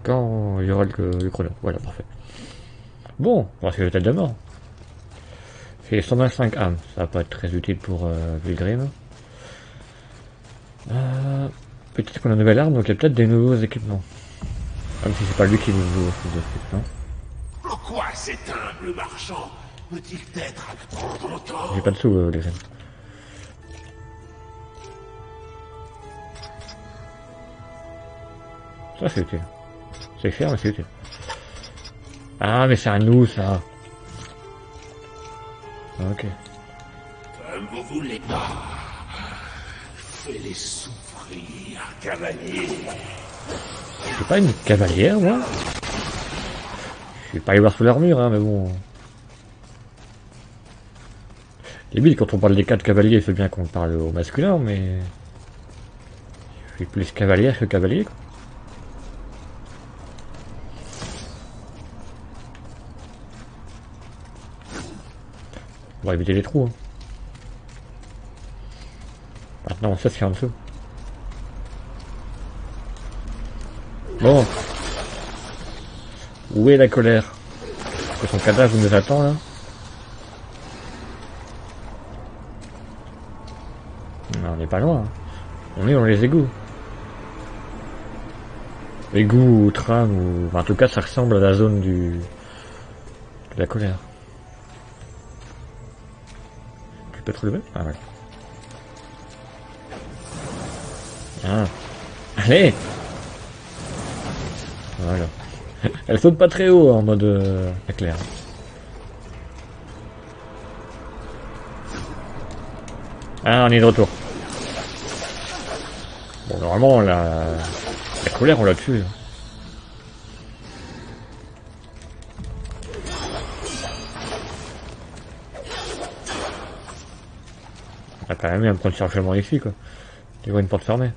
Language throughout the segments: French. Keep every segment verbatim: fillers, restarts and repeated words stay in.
quand il y aura le, le chrono. Voilà, parfait. Bon, parce que j'étais déjà mort. C'est cent vingt-cinq âmes, ça va pas être très utile pour euh, Vilgrim. Euh, peut-être qu'on a une nouvelle arme, donc il y a peut-être des nouveaux équipements. Même si c'est pas lui qui nous ouvre ces équipements. Pourquoi cet humble marchand peut-il être à prendre autant? J'ai pas de sous, euh, les amis. Ça c'est utile. C'est cher, mais c'est utile. Ah, mais c'est à nous, ça. Ok. Comme vous voulez pas. Fais-les souffrir, cavalier. Je suis pas une cavalière, moi. Je suis pas allé voir sous l'armure, hein, mais bon. Limite, quand on parle des quatre cavaliers, c'est bien qu'on parle au masculin, mais... Je suis plus cavalière que cavalier, quoi. On va éviter les trous, hein. Maintenant, on sait ce qu'il y a en dessous. Bon. Où est la colère? Est-ce que son cadavre nous attend, là? Non, on n'est pas loin. On est dans les égouts. Égouts ou tram, ou... Enfin, en tout cas, ça ressemble à la zone du... de la colère. Tu peux te relever? Ah, ouais. Ah. Allez! Voilà. Elle saute pas très haut en mode euh, éclair. Ah, on est de retour. Bon, normalement, la, la colère, on l'a tué. On a quand même eu un point de chargement ici, quoi. Tu vois une porte fermée.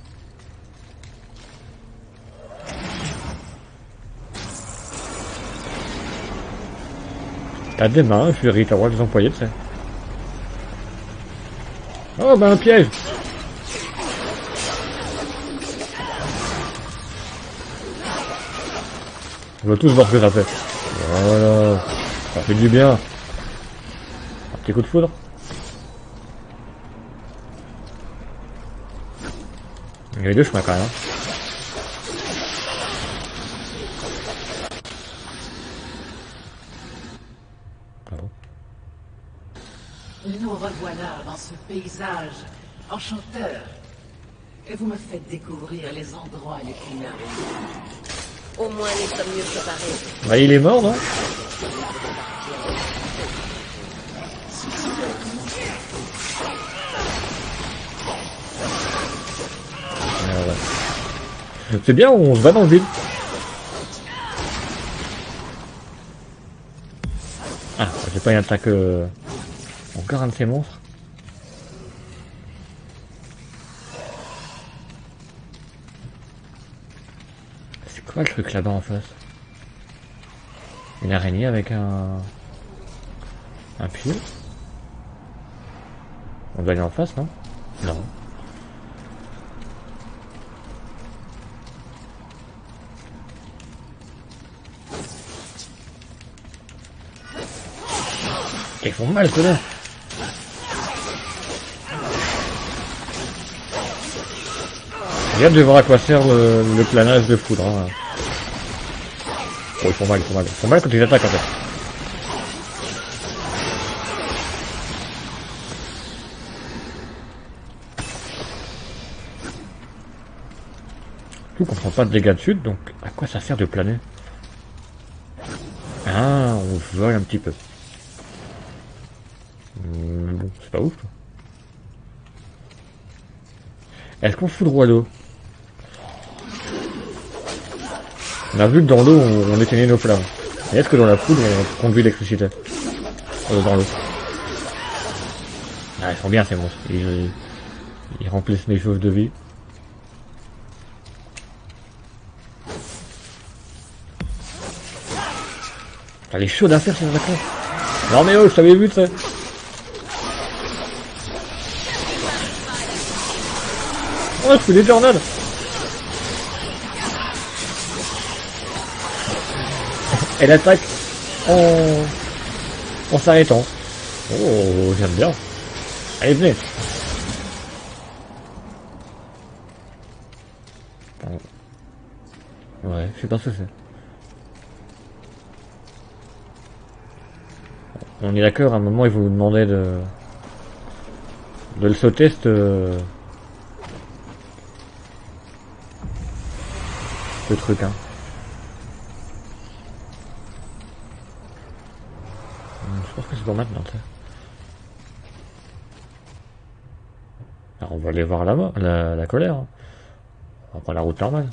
T'as des mains, Fury, t'as le droit de les employer, tu sais. Oh, bah un piège! On va tous voir ce que ça fait. Voilà. Ça fait du bien. Un petit coup de foudre. Il y avait deux chemins quand même. Ah bon. Nous revoilà dans ce paysage enchanteur. Et vous me faites découvrir les endroits les plus merveilleux. Au moins, les sommes mieux préparés. Bah, il est mort, non? Ah, ouais. C'est bien, on se bat dans le vide. Ah, j'ai pas une attaque... Euh... Encore un de ces monstres. C'est quoi le truc là-bas en face? Une araignée avec un... Un pied? On doit aller en face, non? Non. Ils font mal, ceux-là. J'ai hâte de voir à quoi sert le, le planage de foudre. Hein. Oh, ils font mal, ils font mal. Ils font mal quand ils attaquent en fait. Tout qu'on prend pas de dégâts de chute, donc à quoi ça sert de planer? Ah, on vole un petit peu. Hum, bon, c'est pas ouf. Est-ce qu'on foudroie l'eau? On a vu que dans l'eau, on, on éteignait nos flammes. Et est-ce que dans la foudre, on conduit l'électricité euh, dans l'eau? Ah, ils sont bien ces monstres. Ils, ils, ils remplissent mes choses de vie. Elle est chaude à faire, c'est d'accord. Non mais oh, je t'avais vu, tu sais. Oh, je fais des tornades. Elle attaque en, en s'arrêtant. Oh, j'aime bien. Allez, venez. Ouais, je sais pas ce que c'est. On est d'accord, à un moment il vous demandait de de le sauter ce ce truc hein. Je pense que c'est pour maintenant. T'sais. Alors on va aller voir là-bas, la, la colère. Hein. On va prendre la route normale.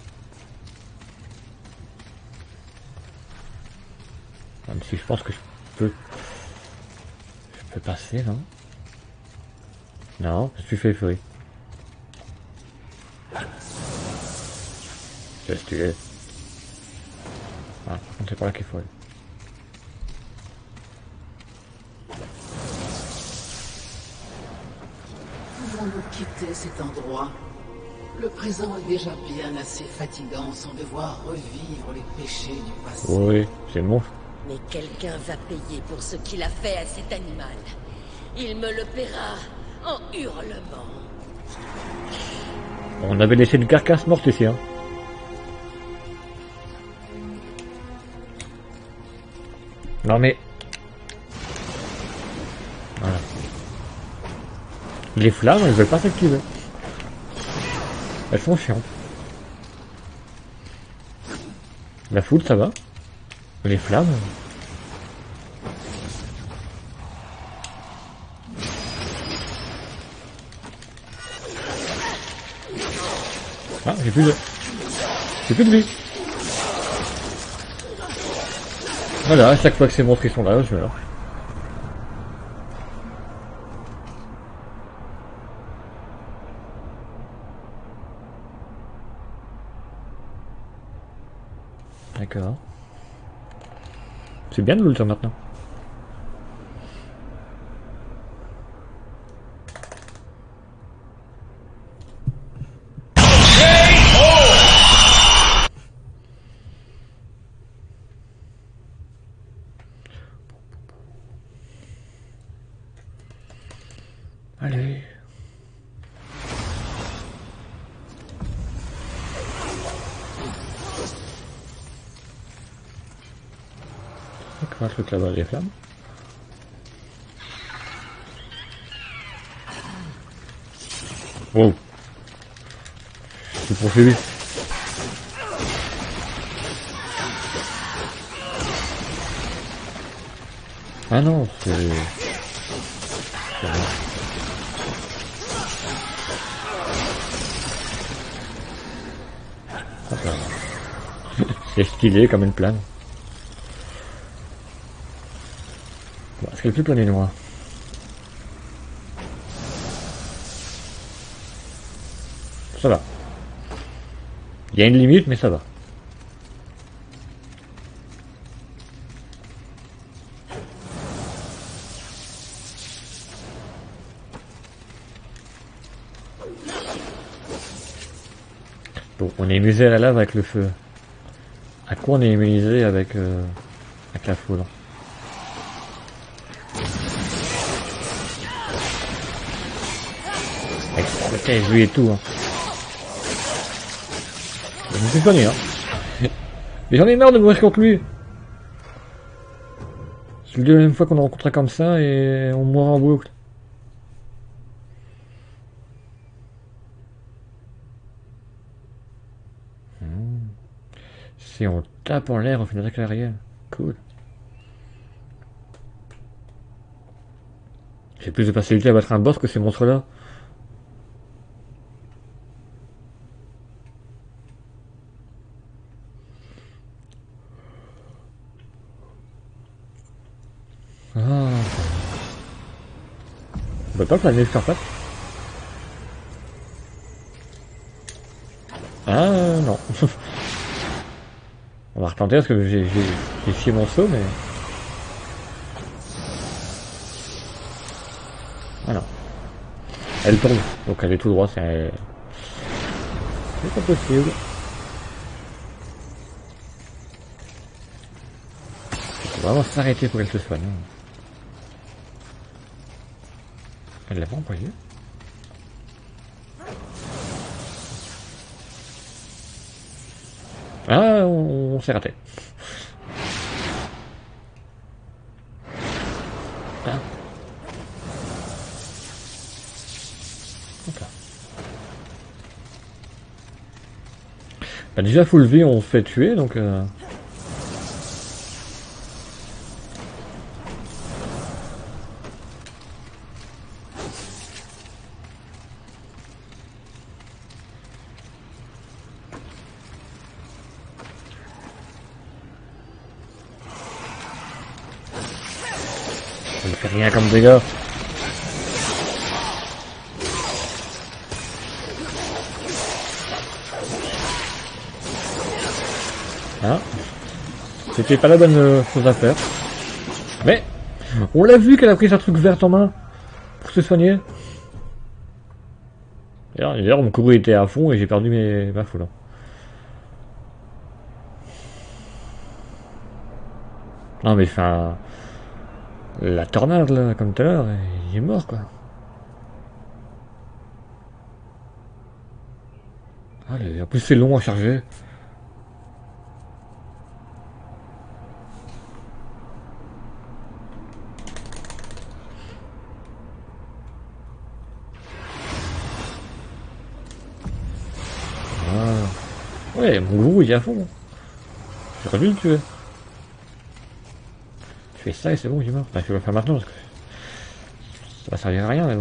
Même si je pense que je peux... Je peux passer, non? Non, je suis fait fruit. Qu'est-ce que tu es? Ah, c'est pas là qu'il faut aller. Pouvons-nous quitter cet endroit? Le présent est déjà bien assez fatigant sans devoir revivre les péchés du passé. Oui, c'est bon. Mais quelqu'un va payer pour ce qu'il a fait à cet animal. Il me le paiera en hurlements. On avait laissé une carcasse morte ici, hein. Non mais... Voilà. Les flammes, elles veulent pas s'activer. Elles sont chiantes. La foudre, ça va. Les flammes... Ah, j'ai plus de... J'ai plus de vie. Voilà, à chaque fois que ces monstres ils sont là, je vais là. D'accord. C'est bien de l'ultra maintenant. Allez. C'est quoi le truc là-bas, les flammes? Oh. Je suis poursuivi. Ah non, c'est... c'est bon. C'est stylé comme une plane. Bon, est-ce qu'elle peut planer noir? Ça va. Il y a une limite, mais ça va. Bon, on est immunisé à la lave avec le feu. À quoi on est immunisé avec, euh, avec la foudre? Avec le T S V et tout, hein. Je me suis soigné, hein. Mais j'en ai marre de mourir contre lui. C'est la deuxième fois qu'on le rencontre comme ça et on mourra en boucle. Hmm. Si on tape en l'air, on fait une attaque à l'arrière. Cool. J'ai plus de facilité à battre un boss que ces monstres-là. Ah. On peut pas planer sur face. Ah non. On va retenter parce que j'ai scié mon saut, mais... Ah non. Elle tombe, donc elle est tout droit, c'est... C'est pas possible. vraiment s'arrêter pour qu'elle se soigne. Elle l'a pas employé. Ah, on, on s'est raté. Ah. Okay. Bah déjà full vie on se fait tuer donc euh... ça ne fait rien comme dégâts. Hein? C'était pas la bonne euh, chose à faire. Mais on l'a vu qu'elle a pris sa truc verte en main pour se soigner. D'ailleurs mon combo était à fond et j'ai perdu mes ma foule. Non mais enfin la tornade là comme tout à l'heure, il est mort quoi. Allez, en plus c'est long à charger. Ah. Ouais, mon gourou il est à fond. J'aurais dû le tuer. Je fais ça et c'est bon, il est mort. Enfin, je vais le faire maintenant parce que ça va servir à rien mais bon.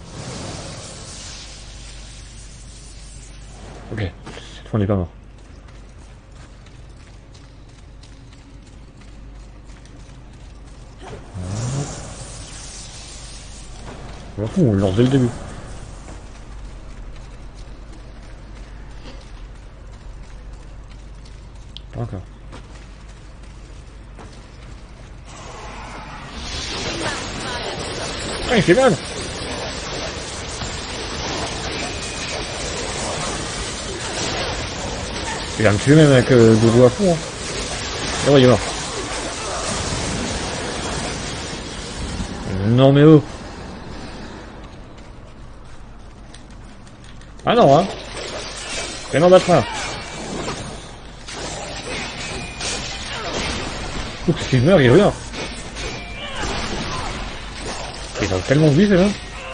Ok, cette fois on n'est pas mort. Voilà. On le lance dès le début. Pas encore. Ah, il fait mal. Il va me tuer même avec euh, Dodo à fond. Hein. Oh, il est mort. Non mais oh. Ah non hein. C'est non battre là. Oups, s'il meurt, il revient. Ils ont tellement de vie, c'est là.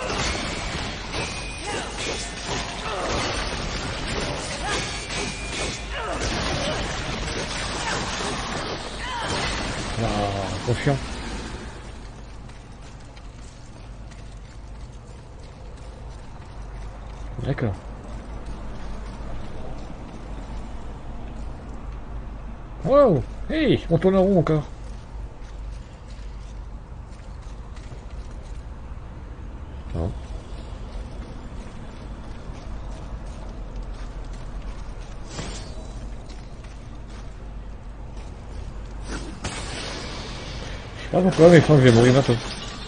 Ah, confiant. D'accord. Wow! Hey! On tourne en rond encore. Non. Je sais pas pourquoi, mais je sens que je vais mourir bientôt.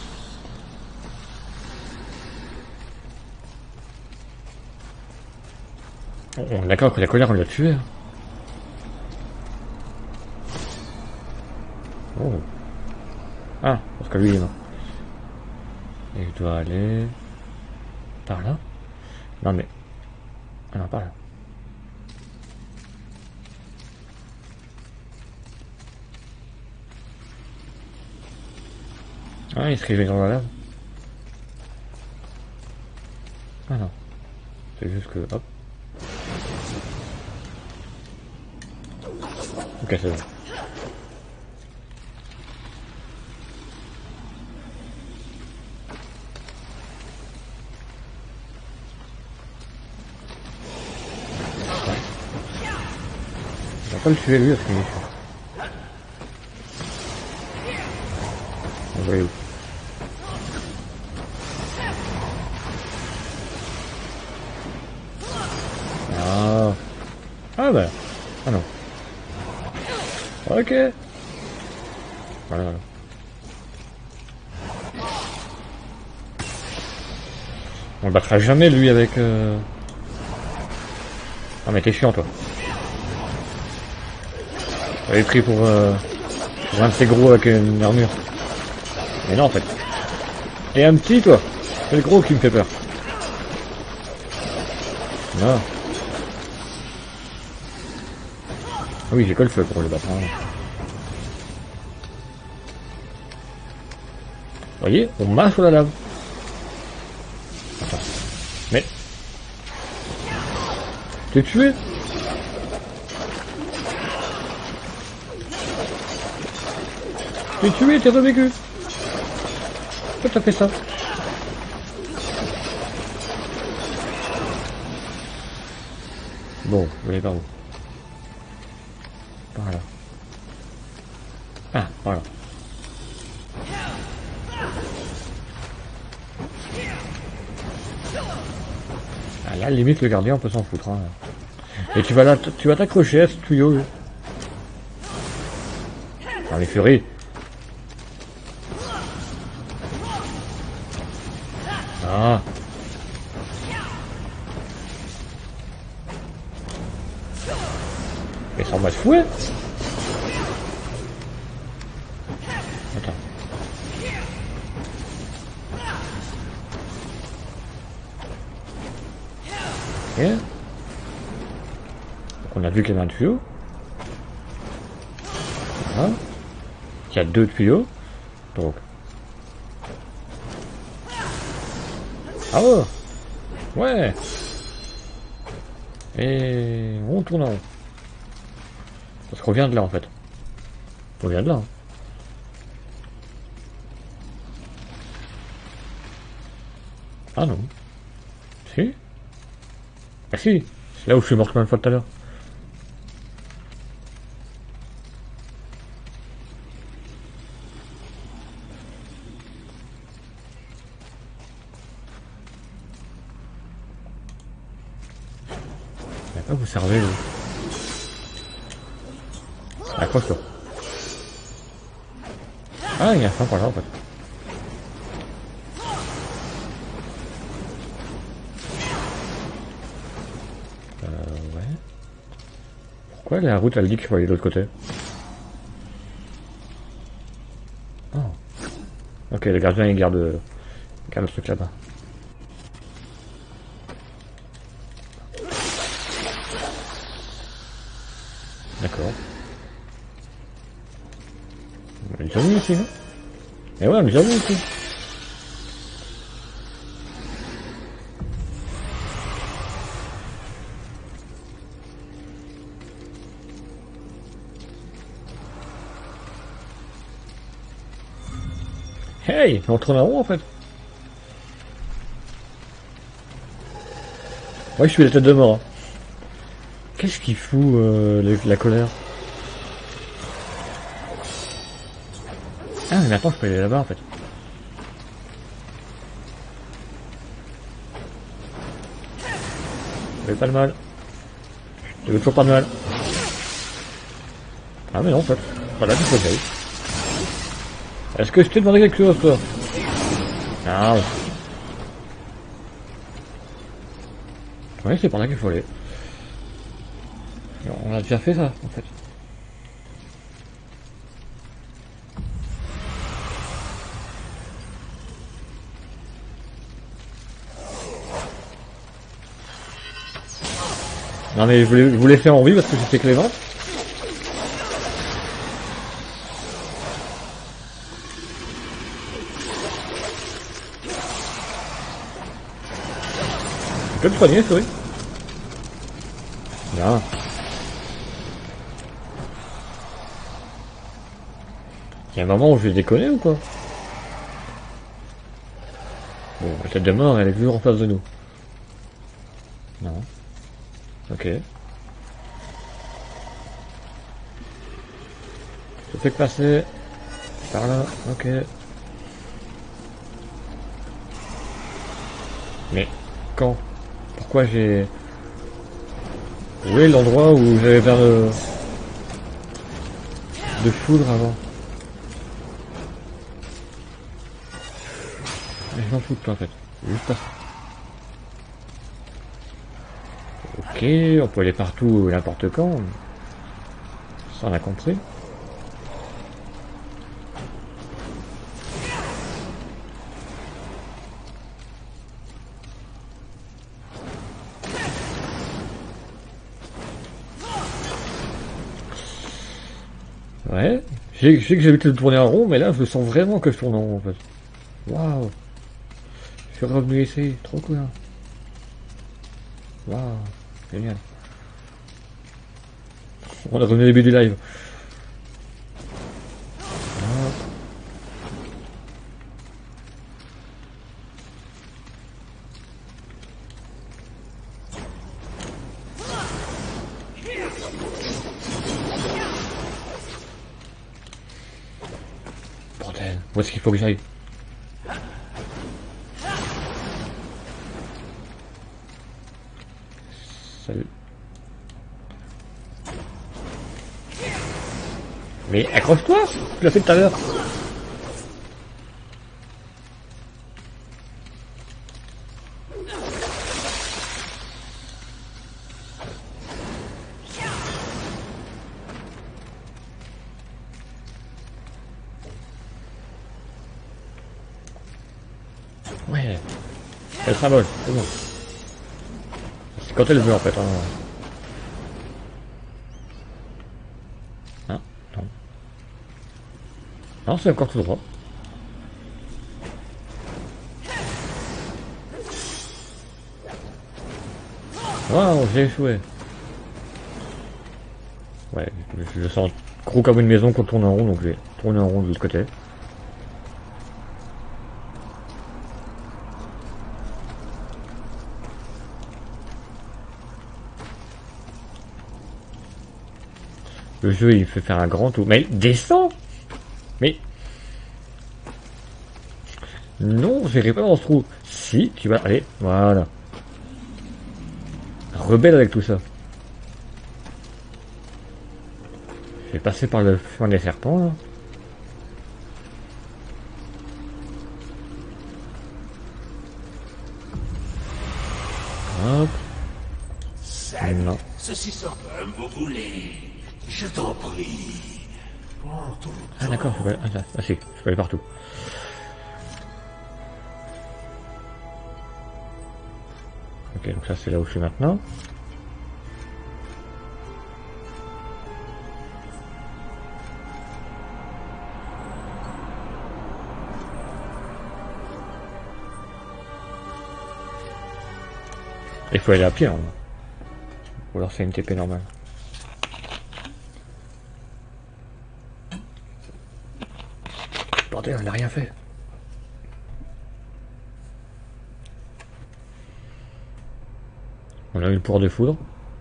On est d'accord que la colère on l'a tué. Oh. Ah, parce que lui il est mort. Et je dois aller... par là? Non mais... Ah non, par là. Ah, il se réveille dans la lave. Ah non. C'est juste que... hop. Ok, c'est bon. On va pas le tuer lui parce qu'il est fort. On va aller où? Ah. Ah bah. Ah non. Ok. Voilà, voilà. On le battra jamais lui avec... Euh... Ah mais t'es chiant toi. J'avais pris pour... Euh... Un de ces gros avec une armure. Mais non en fait. Et un petit toi. C'est le gros qui me fait peur. Non. Ah oui, j'ai que le feu pour le battre. Hein. Vous voyez, on marche sur la lave. Attends. Mais... T'es tué? T'es tué, t'es revécu. Pourquoi t'as fait ça? Bon, vous allez par où? Par là. Ah, par là. Ah là, limite, le gardien, on peut s'en foutre. Hein. Et tu vas là, tu vas t'accrocher à ce tuyau. Dans les furies. Ah. Mais c'est en mode fouet. Attends. Ok. Donc on a vu qu'il y avait un tuyau. Voilà. Il y a deux tuyaux. Donc. Ah ouais. Ouais. Et on tourne en rond. Parce qu'on vient de là en fait. On vient de là. Hein. Ah non. Si. Ah si. C'est là où je suis mort combien de fois tout à l'heure. À quoi vous servez vous? Accroche-toi. Ah, il y a un fin par là en fait. Euh, ouais. Pourquoi la route elle dit qu'il faut aller de l'autre côté? Oh. Ok, le gardien il garde, garde le truc là-bas. D'accord. On est déjà venu ici, hein? Et ouais, on est déjà venu ici. Hey, on tourne en rond en fait. Ouais, je suis la tête de mort. Hein. Qu'est-ce qu'il fout euh, le, la colère? Ah, mais attends, je peux aller là-bas en fait. J'avais pas de mal. J'avais toujours pas de mal. Ah, mais non en fait. Voilà, tu peux faire. Est-ce que je t'ai demandé quelque chose toi? Ah ouais. Ouais, c'est par là qu'il faut aller. On a déjà fait ça en fait. Non mais je voulais vous laisser en vie parce que c'était Clément. Tu peux me soigner, souris? Non. Il y a un moment où je vais déconner ou quoi? Bon, la tête de mort, elle est toujours en face de nous. Non. Ok. Je fais que passer. Par là, ok. Mais, quand? Pourquoi j'ai... Où est l'endroit où j'avais vers de... de foudre avant? Je m'en fous de toi en fait. Juste pas. Ok, on peut aller partout n'importe quand. Ça on a compris. Ouais. Je sais, je sais que j'ai l'habitude de tourner en rond, mais là, je sens vraiment que je tourne en rond, en fait. Waouh. Je suis revenu essayer. Trop cool, hein. Waouh. Génial. On a revenu au début du live. Bordel. Où est-ce qu'il faut que j'aille? Salut. Mais accroche-toi! Tu l'as fait tout à l'heure! Ouais. Elle symbole, c'est bon. C'est quand elle veut en fait. Hein. Hein? Non. Non, c'est encore tout droit. Waouh, j'ai échoué. Ouais, je le sens gros comme une maison qu'on tourne en rond, donc je vais tourner en rond de l'autre côté. Le jeu il fait faire un grand tour. Mais descends! Mais. Non, j'irai pas dans ce trou. Si, tu vas. Allez, voilà. Rebelle avec tout ça. Je vais passer par le chemin des serpents là. Hop. Non. Ceci sort comme vous voulez. Je t'en prie. Prends ton Ah d'accord, je peux aller... Ah, ah si, je peux aller partout. Ok, donc ça c'est là où je suis maintenant. Il faut aller à pied, hein. Ou alors c'est une T P normale. Bordel, on n'a rien fait. On a eu le pouvoir de foudre.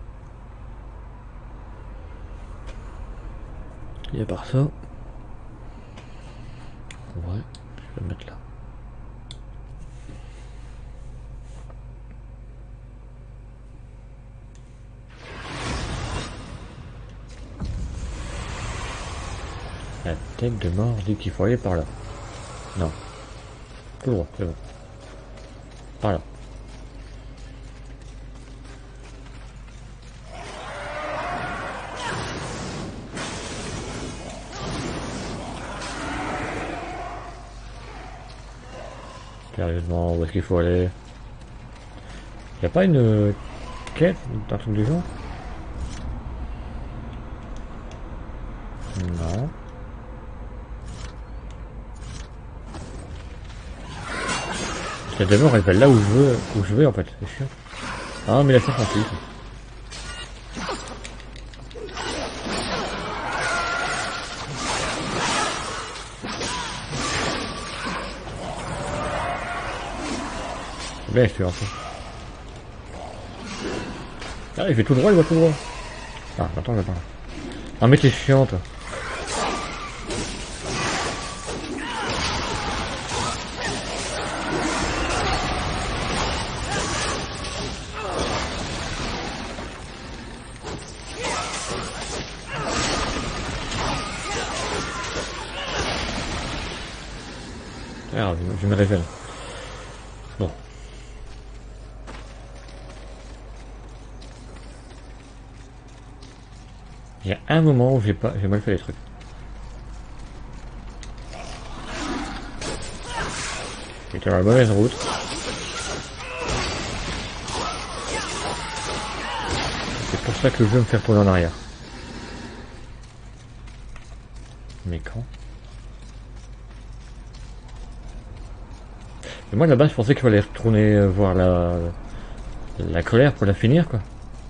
Et à part ça... Ouais, je vais le mettre là. La tête de mort dit qu'il faut aller par là. Non. Tout droit, c'est bon. Par là. Sérieusement, où est-ce qu'il faut aller? Y'a pas une euh, quête d'un truc du genre? Non. La demeure elle va là où je veux, où je vais en fait, c'est chiant. Ah mais la serre en plus. C'est bien, je suis en fait. Ah il fait tout droit, il va tout droit. Ah attends, il va pas là. Ah mais t'es chiant toi. Ah, je me révèle. Bon. Il y a un moment où j'ai pas, j'ai mal fait les trucs. J'étais dans la mauvaise route. C'est pour ça que je veux me faire tourner en arrière. Mais quand? Et moi là-bas je pensais qu'il fallait retourner euh, voir la la colère pour la finir quoi.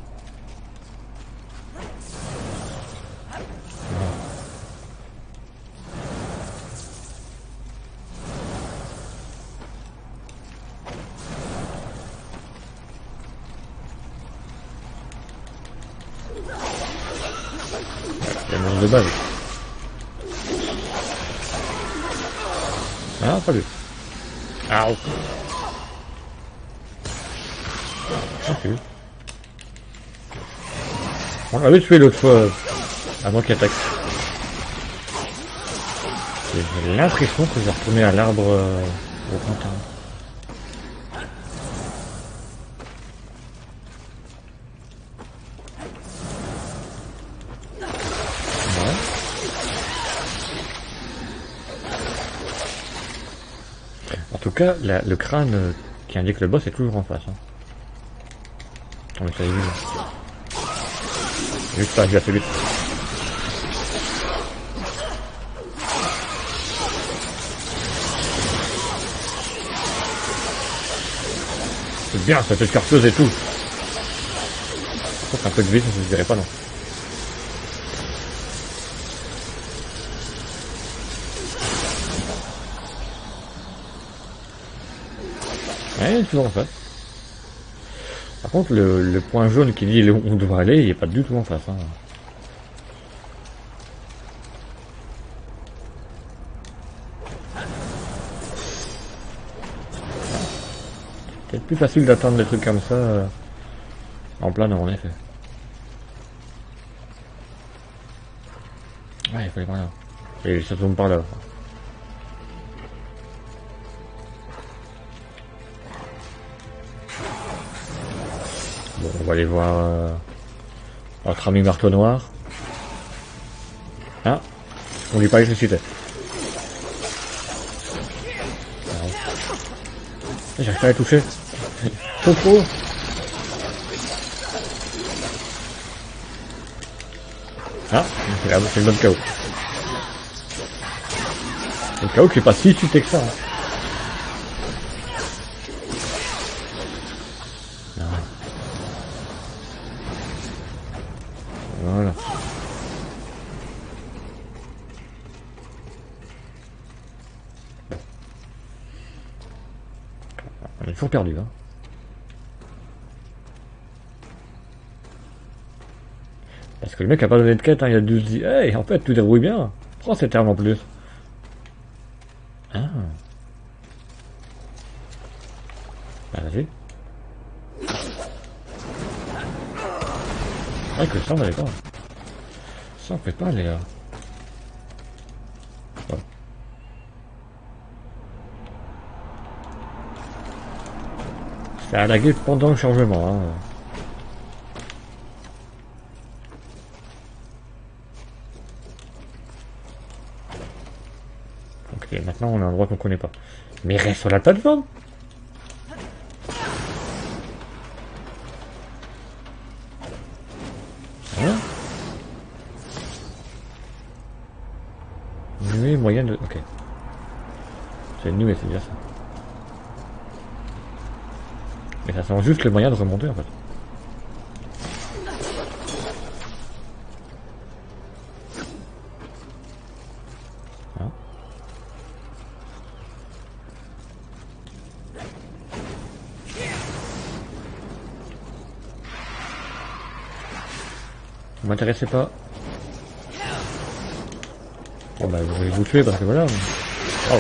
La manche de base. Ah pas lui. Ah ok. Ok. On l'avait tué l'autre fois euh, avant qu'il attaque. J'ai l'impression que je vais retourner à l'arbre euh, au printemps. Ouais. En tout cas, la, le crâne euh, qui indique le boss est toujours en face. Hein. On est vu. Juste pas, j'ai assez vite. C'est bien cette carteuse et tout. Sauf un peu de vide, je ne dirais pas non. Ouais, il est toujours en face. Par contre, le, le point jaune qui dit où on doit aller, il n'est pas du tout en face. Hein. C'est plus facile d'atteindre des trucs comme ça euh, en plein nord, en effet. Ouais, il faut aller par là. Et ça tombe par là. Bon, on va aller voir euh, notre ami marteau noir. Ah, on lui pas l'électricité. J'arrive pas à la toucher. Trop trop. Ah, c'est une bonne K O. Une K O qui est pas si cheaté que ça. Hein. Voilà. On est toujours perdu, hein. Parce que le mec a pas donné de quête, hein, il a dû se dire, hey, en fait, tu dérouilles bien. Prends cette arme en plus. Ah. Bah, vas-y. Ah, que ça, on n'allait pas. Ça, on peut pas, les gars. Ouais. Ça a lagué pendant le chargement, hein. Ok, maintenant on a un endroit qu'on connaît pas. Mais reste sur la plateforme. Hein? Nuée moyenne de... Ok. C'est une nuée, c'est bien ça. Mais ça sent juste le moyen de remonter en fait. Hein? Vous m'intéressez pas. Bon bah je vais vous tuer parce que voilà. Oh.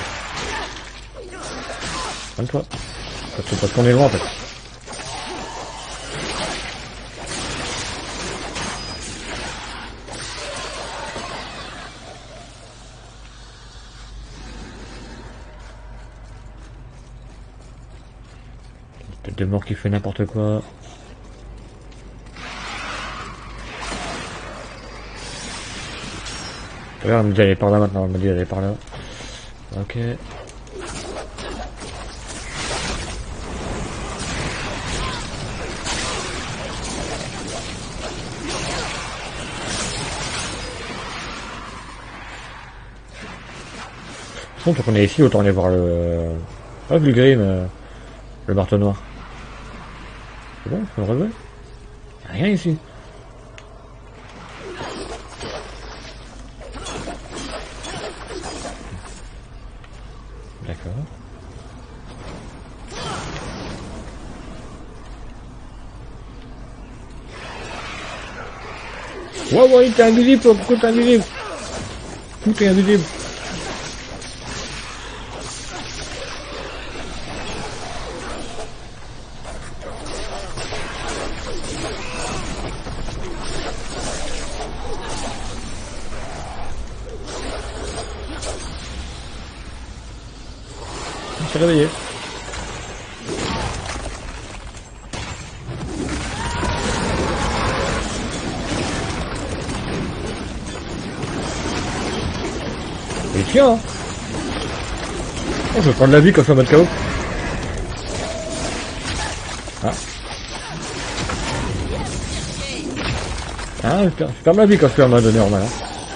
Calme-toi. Parce qu'on est loin en fait. Tête de mort qui fait n'importe quoi. Regarde, on me dit d'aller par là maintenant, on me dit d'aller par là. Ok. Tant qu'on est ici, autant aller voir le... Ah, Vulgrim, euh, le marteau noir. C'est bon, je peux le relever? Rien ici. D'accord. Ouais, ouais, t'es invisible, pourquoi t'es invisible? Tout est invisible. Il s'est réveillé. Et tiens, oh, je vais prendre la vie quand je suis en mode K O. Ah. Ah, je perds, je perds ma vie quand je suis en mode normal. Hein.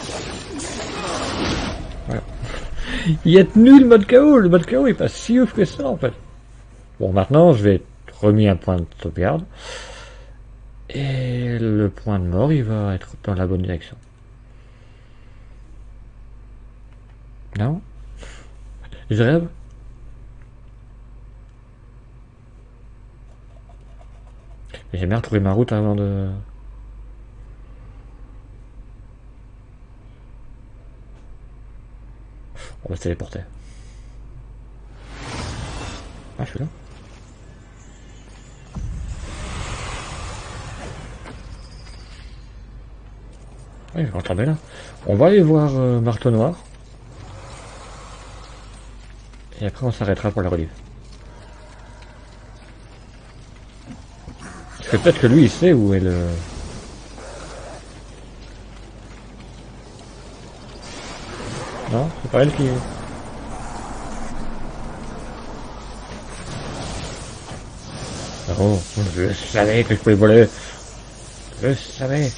Voilà. Il est tenu le mode K O, le mode K O est pas si ouf que ça en fait. Bon, maintenant je vais remis un point de sauvegarde. Et le point de mort, il va être dans la bonne direction. Non? Je rêve? J'ai bien retrouvé ma route avant de... On va se téléporter. Ah, je suis là. Oui, je rentre là. On va aller voir euh, Marteau Noir. Et après on s'arrêtera pour la relive. Parce que peut-être que lui il sait où est le... Non, c'est pas elle qui... Oh, je savais que je pouvais voler. Je savais.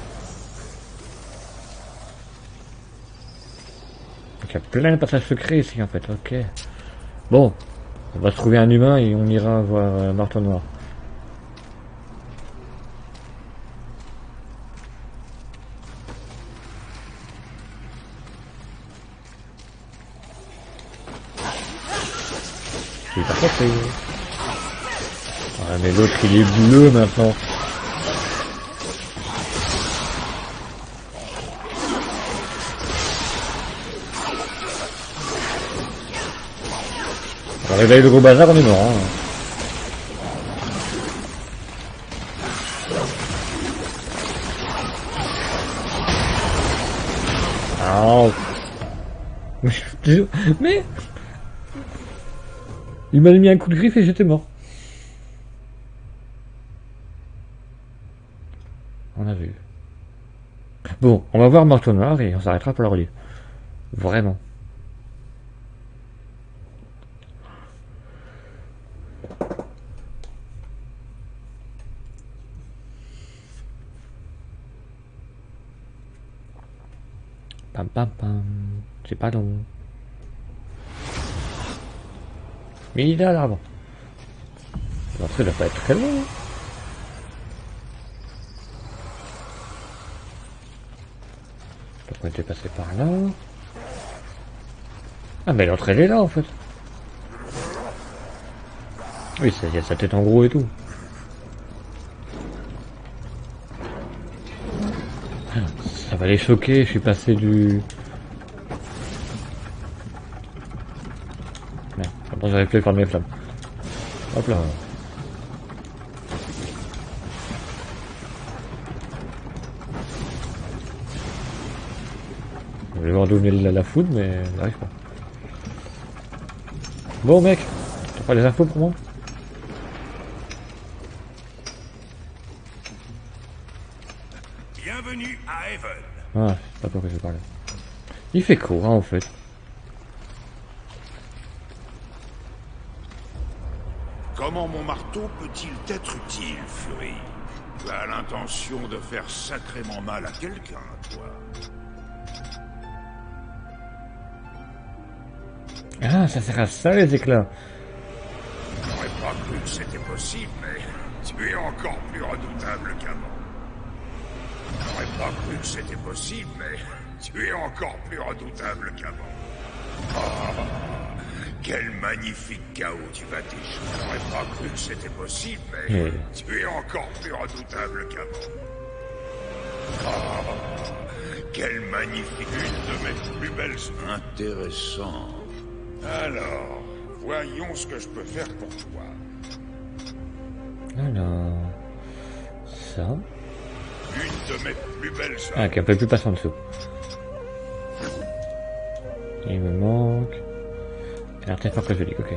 Donc il y a plein de passages secrets ici en fait, ok. Bon, on va se trouver un humain et on ira voir euh, Marteau Noir. Il est pas fait. Ah mais l'autre il est bleu maintenant. On réveille le gros bazar, on est mort. Hein. Oh. Mais il m'a mis un coup de griffe et j'étais mort. On a vu. Bon, on va voir Marteau Noir et on s'arrêtera pour la relive. Vraiment. Pam pam pam. C'est pas long. Mais il est là l'arbre. L'entrée ne va pas être très loin. Hein. On était passé par là. Ah mais l'entrée elle est là en fait. Oui, il y a sa tête en gros et tout. Ça va les choquer, je suis passé du... Merde, après j'arrive plus à faire mes flammes. Hop là. Je vais voir d'où venait la, la foudre, mais j'arrive pas. Bon mec, t'as pas les infos pour moi? Bienvenue à Haven. Ah, c'est pas toi que je parlais. Il fait quoi en fait? Comment mon marteau peut-il être utile, Fury? Tu as l'intention de faire sacrément mal à quelqu'un, toi. Ah, ça sert à ça les éclats. J'aurais pas cru que c'était possible, mais tu es encore plus redoutable qu'avant. J'aurais pas cru que c'était possible, mais tu es encore plus redoutable qu'avant. Oh, quel magnifique chaos tu vas déchirer. J'aurais pas cru que c'était possible, mais Mais- tu es encore plus redoutable qu'avant. Oh, quel magnifique, une de mes plus belles... Intéressant. Alors, voyons ce que je peux faire pour toi. Alors... Ça... Une de mes plus belles Ah, qui peut plus passer en dessous. Il me manque... Un artefact cosmétique, ok.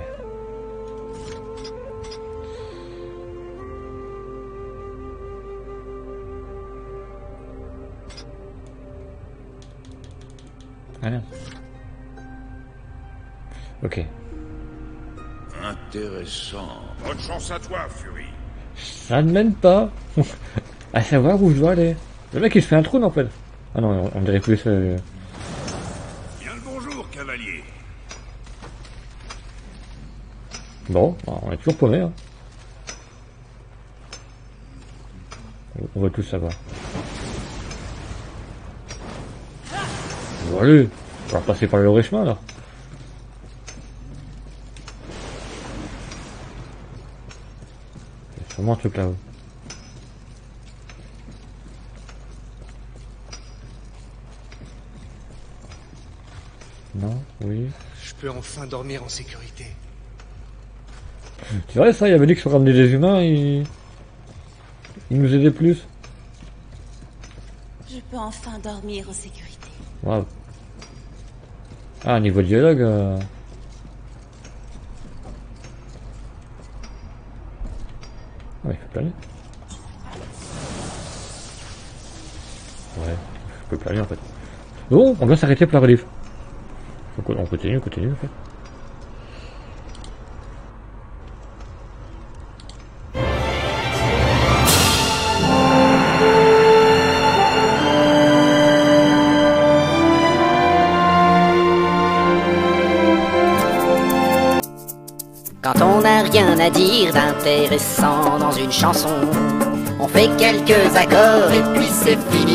Ah non. Ok. Intéressant. Bonne chance à toi, Fury. Ça ne mène pas. À savoir où je dois aller. Le mec il se fait un trône en fait. Ah non, on, on dirait plus... Euh... Bien le bonjour, cavalier. Bon, on est toujours paumé. Hein. On va tous savoir. Bon, allez, on va passer par le vrai chemin là. Il y a sûrement un truc là-haut. Non, oui. Je peux enfin dormir en sécurité. C'est vrai ça, il avait dit que sur ramener des humains, il... il nous aidait plus. Je peux enfin dormir en sécurité. Waouh. Ah, niveau dialogue... Euh... Ouais, il faut planer. Ouais, je peux planer en fait. Bon, on va s'arrêter pour la relief. Donc on continue, on continue en fait. Quand on n'a rien à dire d'intéressant dans une chanson, on fait quelques accords et puis c'est fini.